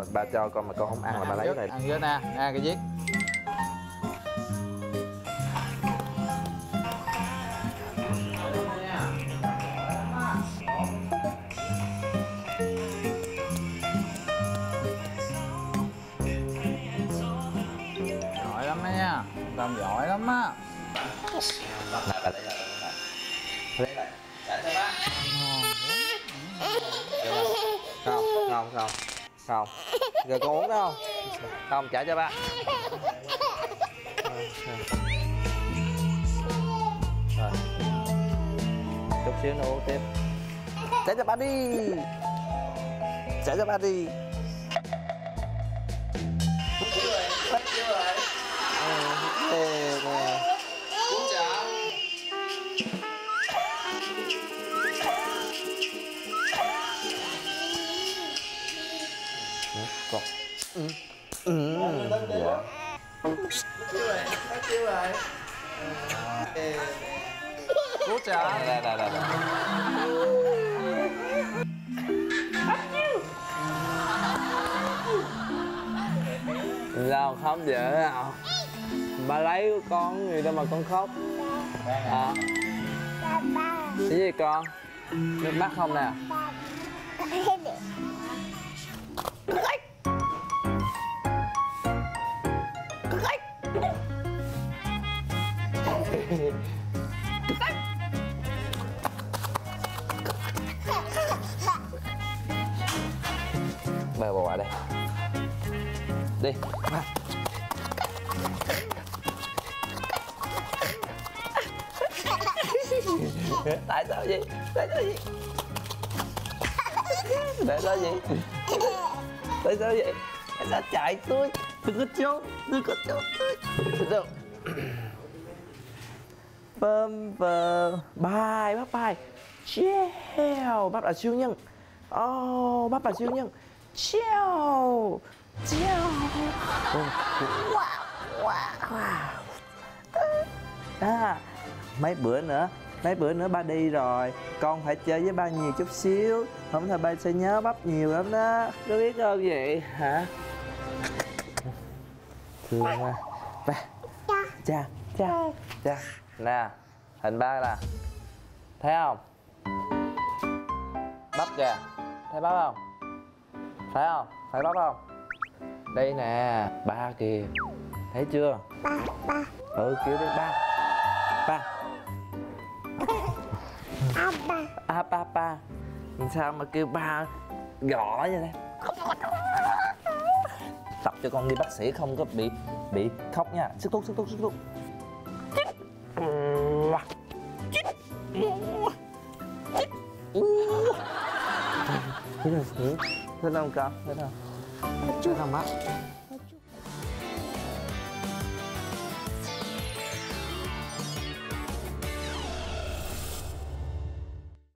rồi ba cho con mà con không ăn là ba lấy về. Ăn trước nè, nè cái viết. Giỏi lắm đó nha, Tâm giỏi lắm á. Này bà lấy lại, lấy lại. Trả cho ba. Không, không, không, không. Rồi con uống đó không? Không, trả cho ba. Rồi. Chút xíu nữa uống tiếp. Trả cho ba đi. Trả cho ba đi. Con. Dạ. Cú trả. Đây. Sao không dễ nào? Ba lấy của con gì đâu mà con khóc. Hả? Cái gì con? Nước mắt không nè? Bơi bò qua đây. Đi. Tại sao vậy? Tại sao vậy? Tại sao vậy? Tại sao vậy? Tại sao chạy tôi? Đừng có trốn, đừng có trốn tôi. Bơm bơ. Bye, bye bye. Chill. Bắp là siêu nhân. Oh, bắp là siêu nhân. Chill. Chill. Wow, wow. À, mấy bữa nữa ba đi rồi, con phải chơi với ba nhiều chút xíu, không thôi ba sẽ nhớ bắp nhiều lắm đó, có biết không vậy hả? Thương quá. Ba. Cha nè, hình ba nè, thấy không? Bắp kìa, thấy bắp không? Phải không? Phải bắp không? Đây nè, ba kìa, thấy chưa? Ba. Ừ, kêu đi ba. Ba. Sao mà kêu ba gõ vậy đây? Tập cho con đi bác sĩ không có bị khóc nha. Sức thuốc. Thấy không con? Thấy không? Thấy không bác?